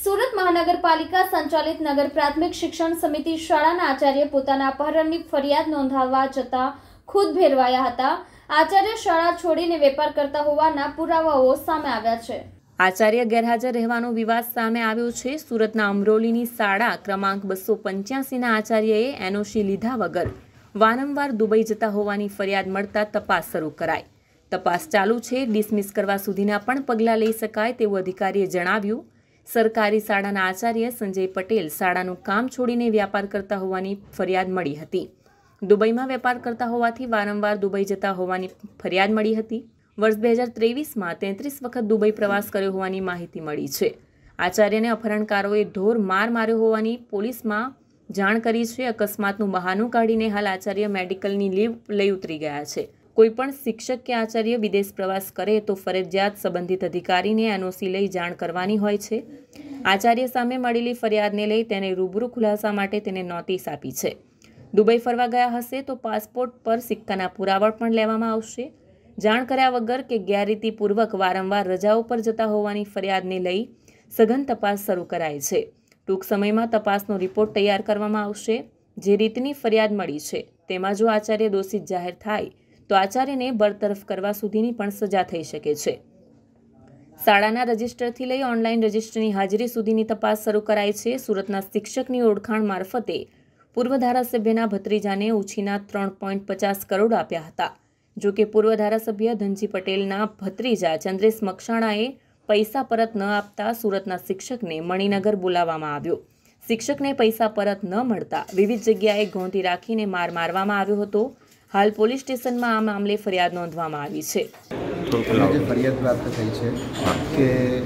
સુરત મહાનગરપાલિકા સંચાલિત નગર પ્રાથમિક શિક્ષણ સમિતિ શાળાના આચાર્ય પોતાના અપહરણની ફરિયાદ નોંધાવવા જતા ખુદ ભેરવાયા હતા। આચાર્ય શાળા છોડીને વેપાર કરતા હોવાના પુરાવાઓ સામે આવ્યા છે। આચાર્ય ગેરહાજર રહેવાનો વિવાદ સામે આવ્યો છે। સુરતના અમરોલીની શાળા ક્રમાંક 285ના આચાર્યએ એનઓસી લીધા વગર વારંવાર દુબઈ જતા હોવાની ફરિયાદ મળતા તપાસ શરૂ કરાઈ। તપાસ ચાલુ છે। ડિસમિસ કરવા સુધીના પણ પગલાં લઈ શકાય તેવું અધિકારીએ જણાવ્યું। સરકારી શાળાના આચાર્ય સંજય પટેલ શાળાનું કામ છોડીને વ્યાપાર કરતા હોવાની ફરિયાદ મળી હતી। દુબઈમાં વેપાર કરતા હોવાથી વારંવાર દુબઈ જતા હોવાની ફરિયાદ મળી હતી। વર્ષ 2023માં 33 વખત દુબઈ પ્રવાસ કર્યો હોવાની માહિતી મળી છે। આચાર્યને અપહરણકારોએ ઢોર માર માર્યો હોવાની પોલીસમાં જાણ કરી છે। અકસ્માતનું બહાનું કાઢીને હાલ આચાર્ય મેડિકલની લીવ લઈ ઉતરી ગયા છે। કોઈપણ શિક્ષક કે આચાર્ય વિદેશ પ્રવાસ કરે તો ફરજિયાત સંબંધિત અધિકારીને એનઓસી લઈ જાણ કરવાની હોય છે। આચાર્ય સામે મળેલી ફરિયાદને લઈ તેને રૂબરૂ ખુલાસા માટે તેને નોટિસ આપી છે। દુબઈ ફરવા ગયા હશે તો પાસપોર્ટ પર સિક્કાના પુરાવા પણ લેવામાં આવશે। જાણ કર્યા વગર કે ગેરરીતિપૂર્વક વારંવાર રજાઓ પર જતા હોવાની ફરિયાદને લઈ સઘન તપાસ શરૂ કરાઈ છે। ટૂંક સમયમાં તપાસનો રિપોર્ટ તૈયાર કરવામાં આવશે। જે રીતની ફરિયાદ મળી છે તેમાં જો આચાર્ય દોષિત જાહેર થાય તો આચાર્યને બરતરફ કરવા સુધીની પણ સજા થઈ શકે છે। શાળાના રજિસ્ટરથી લઈ ઓનલાઈન રજિસ્ટરની હાજરી સુધીની તપાસ શરૂ કરાઈ છે। સુરતના શિક્ષકની ઓળખાણ મારફતે પૂર્વ ધારાસભ્યના ભત્રીજાને ઉછીના 3.50 કરોડ આપ્યા હતા। જો કે પૂર્વ ધારાસભ્ય ધનજી પટેલના ભત્રીજા ચંદ્રેશ મકસાણાએ પૈસા પરત ન આપતા સુરતના શિક્ષકને મણિનગર બોલાવવામાં આવ્યો। શિક્ષકને પૈસા પરત ન મળતા વિવિધ જગ્યાએ ગોંધી રાખીને મારવામાં આવ્યો હતો। હાલ પોલીસ સ્ટેશનમાં આ મામલે ફરિયાદ નોંધવામાં આવી છે। જે ફરિયાદ પ્રાપ્ત થઈ છે કે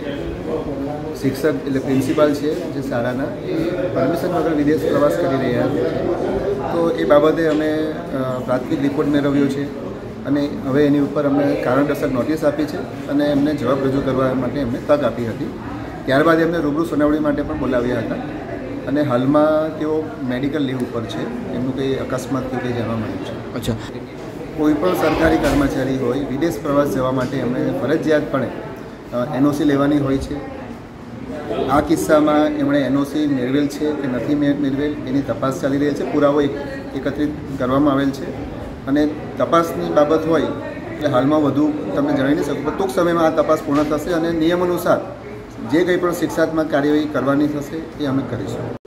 શિક્ષક એટલે પ્રિન્સિપાલ છે જે શાળાના પરમિશન વગર વિદેશ પ્રવાસ કરી રહ્યા છે, તો એ બાબતે અમે પ્રાથમિક રિપોર્ટ મેળવ્યો છે અને હવે એની ઉપર અમને કારણદર્શક નોટિસ આપી છે અને એમને જવાબ રજૂ કરવા માટે એમને તક આપી હતી। ત્યારબાદ એમને રૂબરૂ સુનાવણી માટે પણ બોલાવ્યા હતા અને હાલમાં તેઓ મેડિકલ લીવ ઉપર છે। એમનું કંઈ અકસ્માત કે કંઈ જાણવા મળ્યું છે। અચ્છા, કોઈ પણ સરકારી કર્મચારી હોય વિદેશ પ્રવાસ જવા માટે એમણે ફરજિયાતપણે એનઓસી લેવાની હોય છે। આ કિસ્સામાં એમણે એનઓસી મેળવેલ છે કે નથી મેળવેલ એની તપાસ ચાલી રહી છે। પુરાવો એકત્રિત કરવામાં આવેલ છે અને તપાસની બાબત હોય એટલે હાલમાં વધુ તમને જણાવી નહીં શકું, પણ ટૂંક સમયમાં આ તપાસ પૂર્ણ થશે અને નિયમ અનુસાર જે કંઈ પણ શિક્ષાત્મક કાર્યવાહી કરવાની થશે એ અમે કરીશું।